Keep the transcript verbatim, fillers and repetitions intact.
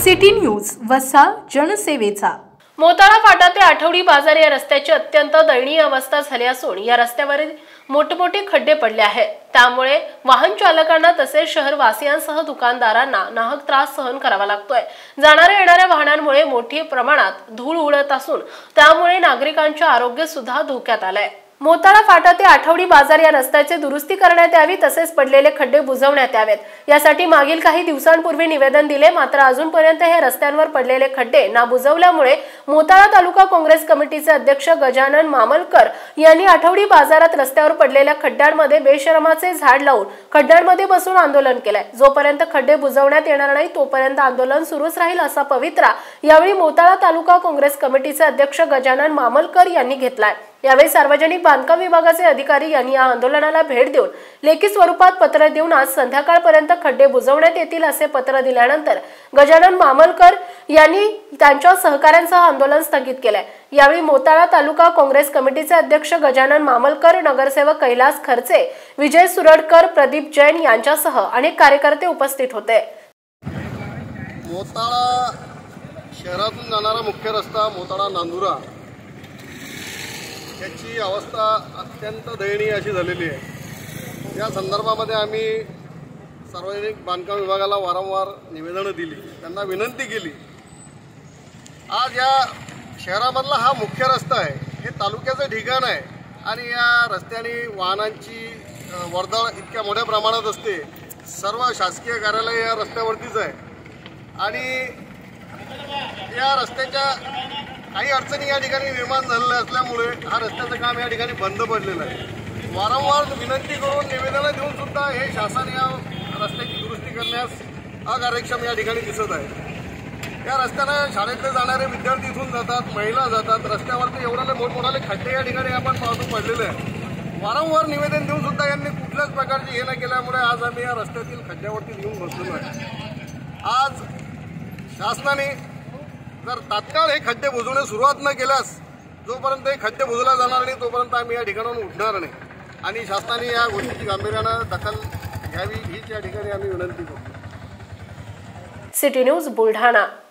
City news वसा जनसेवेचा। मोताळा फाटा ते आठवडी बाजार या रस्त्याची अत्यंत दयनीय अवस्था झाली असून या रस्त्यावरील मोठमोठे खड्डे पडले आहेत। त्यामुळे वाहन चालकांना तसेच शहरवासियांसह दुकानदारांना नाहक त्रास सहन करावा लागतोय। जाणाऱ्या येणाऱ्या वाहनांमुळे मोठी प्रमाणात धूळ उडत असून त्यामुळे नागरिकांचे आरोग्य सुद्धा धोक्यात आलंय। मोताळा फाटा ते आठवडी बाजार या रस्त्याचे दुरुस्ती करण्यात यावी तसेच पडलेले खड्डे बुजवण्यात यावेत। यासाठी मागील काही दिवसांपूर्वी निवेदन दिले, मात्र अजूनपर्यंत हे रस्त्यांवर पडलेले खड्डे ना बुजवल्यामुळे मोताळा तालुका काँग्रेस कमिटीचे अध्यक्ष गजानन मामलकर यांनी आठवडी बाजारात रस्त्यावर पडलेल्या खड्ड्यांमध्ये बेशरमाचे झाड लावून खड्ड्यांमध्ये बसून आंदोलन केलंय। जोपर्यंत खड्डे बुजवण्यात येणार नाही तोपर्यंत आंदोलन सुरूच राहील असा पवित्रा यावेळी मोताळा तालुका काँग्रेस कमिटीचे अध्यक्ष गजानन मामलकर यांनी घेतलाय। यावेळी सार्वजनिक बांधकाम विभागाचे अधिकारी यांनी या आंदोलनाला भेट देऊन लेखी स्वरूपात पत्र देऊन आज संध्याकाळपर्यंत खड्डे बुजवण्यात येतील असे पत्र दिल्यानंतर गजानन मामलकर यांनी त्यांच्या सहकाऱ्यांसह आंदोलन स्थगित केले। यावेळी मोताळा तालुका काँग्रेस कमिटीचे अध्यक्ष गजानन मामलकर, नगरसेवक कैलास खर्चे, विजय सुरडकर, प्रदीप जैन यांच्यासह अनेक कार्यकर्ते उपस्थित होते। मोताळा शहरातून जाणारा मुख्य रस्ता मोताळा नांदुरा याची अवस्था अत्यंत दयनीय अशी झालेली आहे। या संदर्भामध्ये आम्ही सार्वजनिक बांधकाम विभागाला वारंवार निवेदनं दिली, त्यांना विनंती केली। आज या शहरामधला हा मुख्य रस्ता आहे, हे तालुक्याचं ठिकाण आहे आणि या रस्त्याने वाहनांची वर्दळ इतक्या मोठ्या प्रमाणात असते। सर्व शासकीय कार्यालय या रस्त्यावरतीच आहे आणि या रस्त्याच्या काही अडचणी या ठिकाणी निर्माण झालेल्या असल्यामुळे हा रस्त्याचं काम या ठिकाणी बंद पडलेलं आहे। वारंवार विनंती करून निवेदनं देऊन सुद्धा हे शासन या रस्त्याची दुरुस्ती करण्यास अकार्यक्षम या ठिकाणी दिसत आहे। या रस्त्यानं शाळेतले जाणारे विद्यार्थी इथून जातात, महिला जातात, रस्त्यावरती एवढे मोठमोठाले खड्डे या ठिकाणी आपण पाहतो पडलेले आहे। वारंवार निवेदन देऊन सुद्धा यांनी कुठल्याच प्रकारची हे न केल्यामुळे आज आम्ही या रस्त्यातील खड्ड्यावरती येऊन बसलेलो आहे। आज शासनाने जर तात्काळ हे खड्डे बुजवण्यास सुरुवात न केल्यास जोपर्यंत हे खड्डे बुजवले जाणार नाही तोपर्यंत आम्ही या ठिकाणाहून उठणार नाही आणि शासनाने या गोष्टीची गांभीर्यानं दखल घ्यावी हीच या ठिकाणी आम्ही विनंती करतो। City news Buldhana.